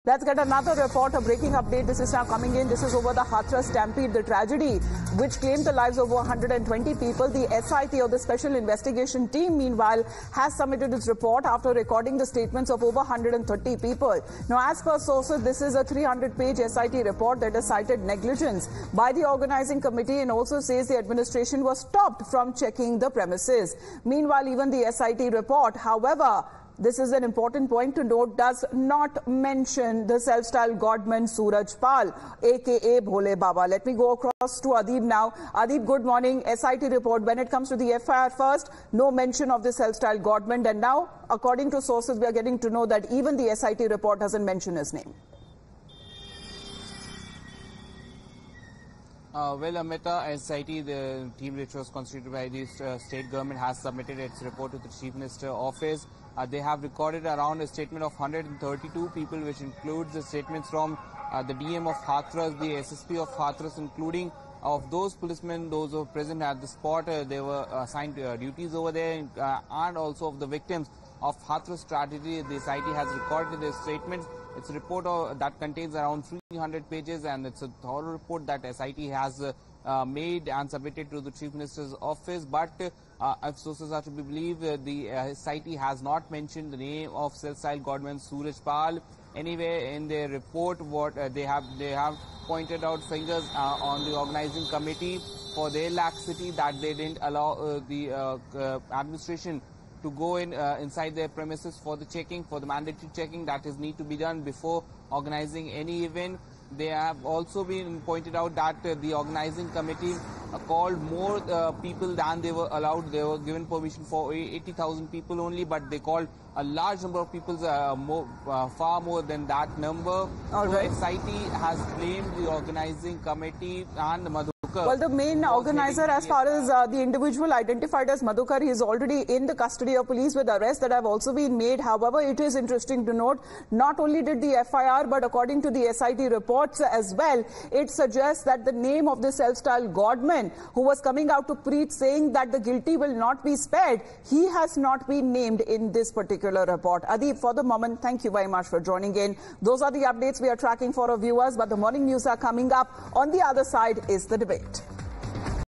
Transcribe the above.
Let's get another report, a breaking update. This is now coming in. This is over the Hathras stampede, the tragedy which claimed the lives of over 120 people. The SIT, or the Special Investigation Team, meanwhile, has submitted its report after recording the statements of over 130 people. Now, as per sources, this is a 300-page SIT report that has cited negligence by the organizing committee and also says the administration was stopped from checking the premises. Meanwhile, even the SIT report, however, this is an important point to note, does not mention the self-styled godman Suraj Pal, aka Bhole Baba. Let me go across to Adib now. Adib, good morning. SIT report, when it comes to the FIR first, no mention of the self-styled godman, and now, according to sources, we are getting to know that even the SIT report doesn't mention his name. Well, Amita, SIT, the team which was constituted by the state government, has submitted its report to the Chief Minister office. They have recorded around a statement of 132 people, which includes the statements from the DM of Hathras, the SSP of Hathras, including of those policemen, those who were present at the spot. They were assigned duties over there, and also of the victims of Hathras tragedy. The SIT has recorded their statements. It's a report that contains around 300 pages, and it's a thorough report that SIT has made and submitted to the Chief Minister's office. But if sources are to be believed, the SIT has not mentioned the name of self-styled godman Suraj Pal anywhere in their report. What they have pointed out fingers on the organizing committee for their laxity, that they didn't allow the administration to go inside their premises for the checking, for the mandatory checking that is need to be done before organizing any event. They have also been pointed out that the organizing committee called more people than they were allowed. They were given permission for 80,000 people only, but they called a large number of people, far more than that number. All right. So SIT has blamed the organizing committee and Madhukar. Well, the main organizer, as far as the individual identified as Madhukar, he is already in the custody of police with arrests that have also been made. However, it is interesting to note, not only did the FIR, but according to the SIT reports as well, it suggests that the name of the self-styled godman who was coming out to preach saying that the guilty will not be spared, he has not been named in this particular report. Adib, for the moment, thank you very much for joining in. Those are the updates we are tracking for our viewers, but the morning news are coming up. On the other side is the debate.